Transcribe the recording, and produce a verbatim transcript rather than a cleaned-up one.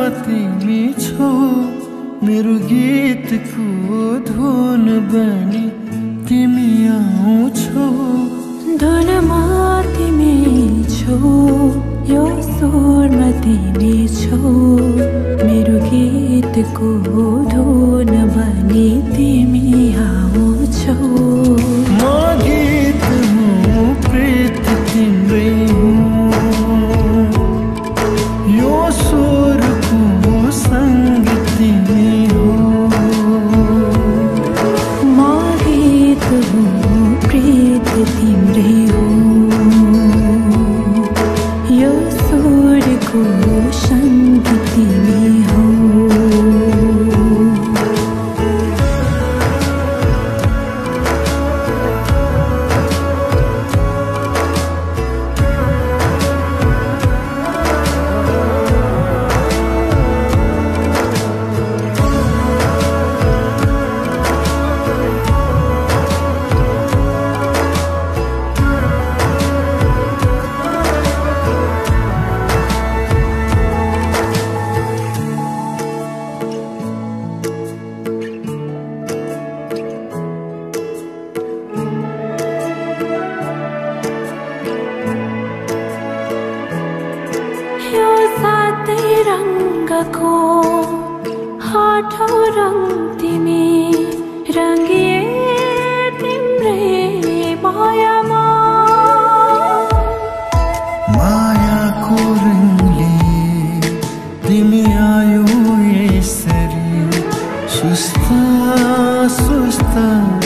तिमी छौ मेरो गीतको धुन बनी तिमी आउँछौ धुनमा तिमी छौ यो स्वरमा तिमी छौ मेरो गीतको धुन बनी तिमी आउँछौ म गीत हुँ प्रीत तिम्रै हुँ यो स्वरको सङ्गीत तिमी हो म गीत हुँ प्रीत तिम्रै हो यो स्वरको सङ्गीत तिमी हो यो सातै रङ्गको आठौँ रङ तिमी रङ्गिए तिम्रै मायामा मायाको रङले तिमी आयो यसरी सुस्ता सुस्ता